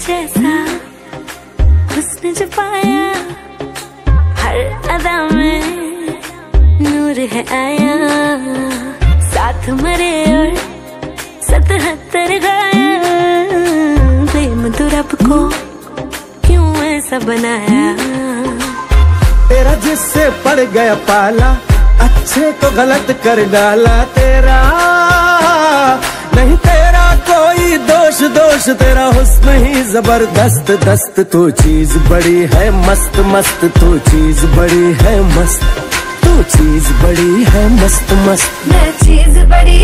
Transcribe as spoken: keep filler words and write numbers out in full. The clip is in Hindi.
जैसा हुस्न जो पाया, हर अदा में नूर है आया। साथ मरे और सतहत्तर गाया, प्रेम तो रब को क्यों ऐसा बनाया। तेरा जिससे पड़ गया पाला, अच्छे को गलत कर डाला। तेरा नहीं तेरा कोई दोष, दोष तेरा हुस्न ही जबरदस्त दस्त। तू चीज बड़ी है मस्त मस्त, तू चीज बड़ी है मस्त, तू चीज बड़ी है मस्त मस्त। मैं चीज बड़ी